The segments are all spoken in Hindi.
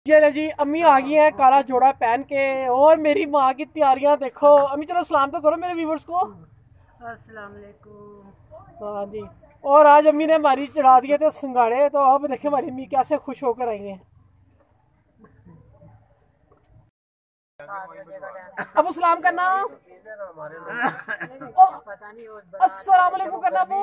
जी जी, अम्मी आ गई है काला जोड़ा पहन के। और मेरी माँ की तैयारियां देखो। अम्मी चलो सलाम तो करो मेरे व्यूवर्स को। अस्सलाम वालेकुम। हाँ जी। और आज अम्मी ने हमारी चढ़ा दिए थे सिंगाड़े, तो अब देखे हमारी अम्मी कैसे खुश होकर आई हैं। अबू सलाम करना। अस्सलाम वालेकुम करना अबू।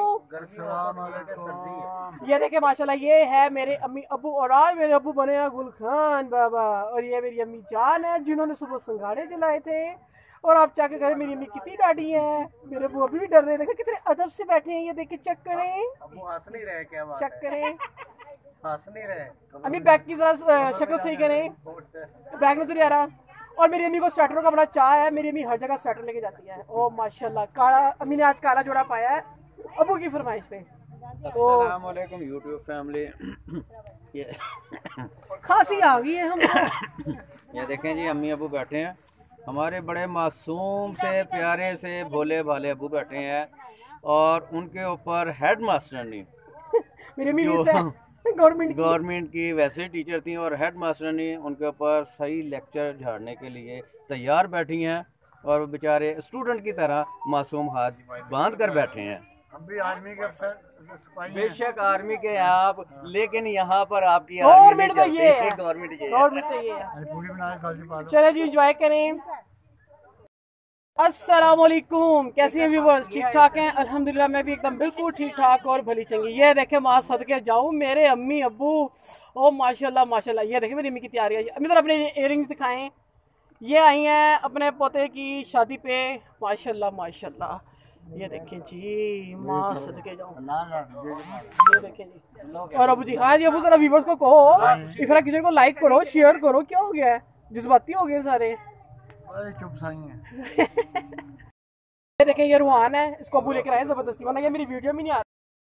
ये देखे माशाल्लाह, ये है मेरे अम्मी अबू। और आज मेरे अबू बने हैं गुल खान बाबा। और ये मेरी अम्मी जान है जिन्होंने सुबह सिंगाड़े जलाए थे। और आप चाके करें मेरी अम्मी कितनी डाढ़ी है। मेरे अबू अभी भी डर रहे, देखे कितने अदब से बैठे हैं। ये देखे चेक करें, हंस नहीं रहे, क्या बात चेक करें। हंस नहीं रहे। अम्मी बैग की जरा शक्ल सही करें, बैग नजर आ रहा। और मेरी अम्मी को स्वेटरों का बड़ा चाह है। मेरी अम्मी हर जगह स्वेटर लेके जाती है। ओ माशाल्लाह, काला अम्मी ने आज काला जोड़ा पाया है अबू की फरमाइश पे। तो अस्सलाम वालेकुम यूट्यूब फैमिली। ये खांसी आ गई है हमको। ये देखें जी, अम्मी अबू बैठे हैं। हमारे बड़े मासूम से प्यारे से भोले भाले अबू बैठे हैं। और उनके ऊपर हेड मास्टर ने मेरी अम्मी जो गवर्नमेंट की वैसे टीचर थी, और हेड मास्टर ने उनके ऊपर सही लेक्चर झाड़ने के लिए तैयार बैठी हैं। और वो बेचारे स्टूडेंट की तरह मासूम हाथ बांध कर बैठे हैं। हम भी आर्मी के अफसर बेशक आर्मी के हैं आप, लेकिन यहाँ पर आपकी गवर्नमेंट तो ये है। गवर्नमेंट गवर्नमेंट तो ये है। पूरी बना चले जी, एंजॉय करें। अस्सलाम वालेकुम, कैसे हैं व्यूवर्स? ठीक ठाक हैं? अल्हम्दुलिल्लाह मैं भी एकदम बिल्कुल ठीक ठाक और भली चंगी। ये देखे माँ सदके जाऊँ मेरे अम्मी अब्बू। ओ माशाल्लाह माशाल्लाह। ये देखे मेरी अम्मी की तैयारी है। अम्मी तो अपने इयररिंग्स दिखाएं। ये आई हैं अपने पोते की शादी पे। माशाल्लाह माशाल्लाह। ये देखें जी, माँ सदके जाऊँ। ये देखें जी। और अबू जी, हाँ जी अबू, जरा व्यूवर्स को कहो इफरा किचन को लाइक करो, शेयर करो। क्या हो गया है, जज्बाती हो गए सारे। चुप साई है। ये देखें, ये रूहान है, इसको अबू लेकर आए जबरदस्ती, वरना ये मेरी वीडियो में नहीं आ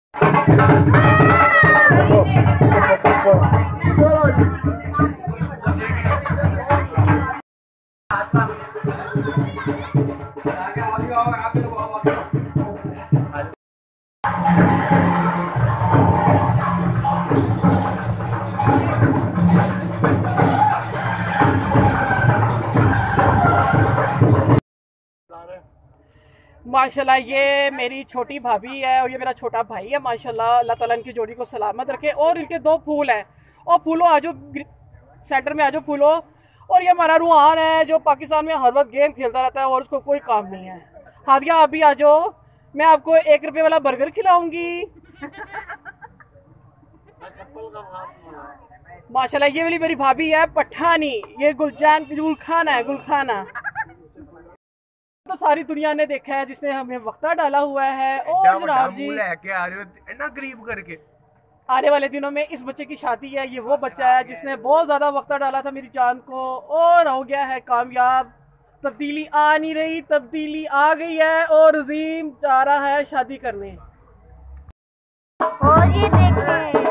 माशाल्लाह। ये मेरी छोटी भाभी है और ये मेरा छोटा भाई है। माशाल्लाह, अल्लाह ताला इनकी जोड़ी को सलामत रखे। और इनके दो फूल हैं। और फूलो आ जाओ सेंटर में, आ जाओ फूलो। और ये हमारा रूहान है जो पाकिस्तान में हर वक्त गेम खेलता रहता है और उसको कोई काम नहीं है। हादिया आप भी आ जाओ, मैं आपको 1 रुपये वाला बर्गर खिलाऊंगी। माशाल्लाह, ये वाली मेरी भाभी है पठानी। ये गुलखाना है, गुलखाना। तो सारी दुनिया ने देखा है जिसने हमें वक्ता डाला हुआ है। और जनाब जी, लेके आ रहे हो इतना गरीब करके। आने वाले दिनों में इस बच्चे की शादी है। ये वो बच्चा है जिसने बहुत ज़्यादा वक्ता डाला था मेरी जान को और हो गया है कामयाब। तब्दीली आ नहीं रही, तब्दीली आ गई है और अजीम जा रहा है शादी करने। और ये देखें,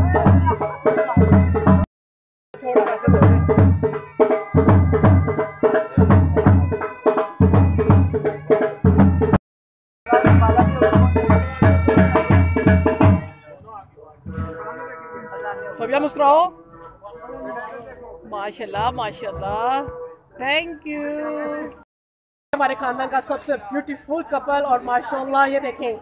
फबिया मुस्कुराओ। माशाल्लाह माशाल्लाह, थैंक यू। हमारे खानदान का सबसे ब्यूटीफुल कपल। और माशाल्लाह ये देखें,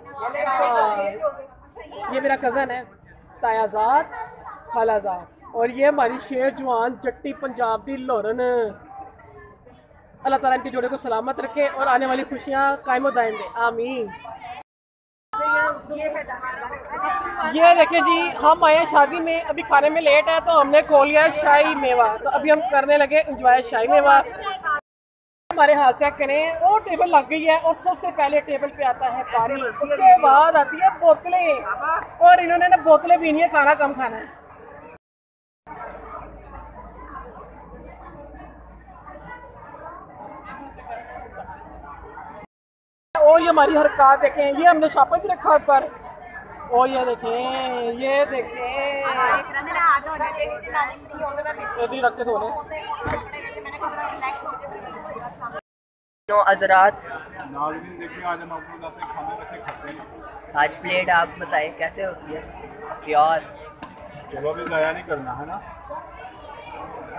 ये मेरा कज़न है तायाजाद खालाजाद। और ये हमारी शेर जवान जट्टी पंजाब दी लोरन। अल्लाह ताला इनके जोड़े को सलामत रखे और आने वाली खुशियाँ कायम दायम दे, आमीन। ये देखें जी, हम आए शादी में, अभी खाने में लेट है तो हमने खोल लिया शाही मेवा। तो अभी हम करने लगे एंजॉय शाही मेवा। हमारे हाथ चेक करें, और टेबल लग गई है। और सबसे पहले टेबल पे आता है पानी, उसके बाद आती है बोतलें। और इन्होंने ना बोतलें पीनी है, खाना कम खाना है। और ये हमारी हरकत देखें, ये हमने शापर भी रखा ऊपर। और ये देखें, ये देखें, रख के धोने। हजरात, देखिए आज हम आपको बताते हैं खाना कैसे खाते हैं। आज प्लेट आप बताएं कैसे होती है तैयार। चलो अभी ज़ाया नहीं करना है ना।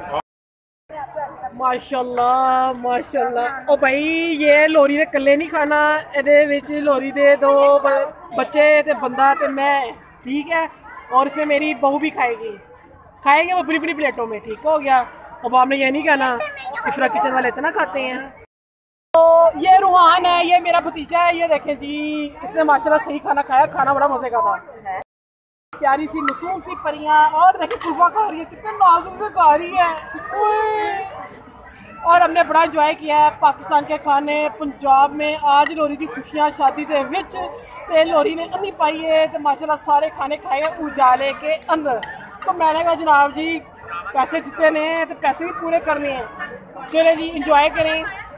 माशाल्लाह माशाल्लाह। ओ भाई ये लोरी ने कल्ले नहीं खाना, ਇਹਦੇ ਵਿੱਚ लोरी दे दो बच्चे ते बंदा ते मैं, ठीक है। और इसमें मेरी बहू भी खाएगी वो अपनी अपनी प्लेटों में, ठीक हो गया। अब आपने ये नहीं कहना इफ्रा किचन वाले इतना खाते हैं। तो ये रूहान है, ये मेरा भतीजा है, ये देखें जी इसने माशाल्लाह सही खाना खाया, खाना बड़ा मजे का था। प्यारी सी मासूम सी परियां, और देखिए कुल्फा खा रही है, कितने नाजुक से खा रही है। और हमने बड़ा इंजॉय किया है पाकिस्तान के खाने पंजाब में। आज लोरी की खुशियां शादी के विच ते लोरी ने अन्नी पाई है तो माशाल्लाह सारे खाने खाए उजाले के अंदर। तो मैंने कहा जनाब जी पैसे दिते ने तो पैसे भी पूरे करने हैं, चले जी इंजॉय करें।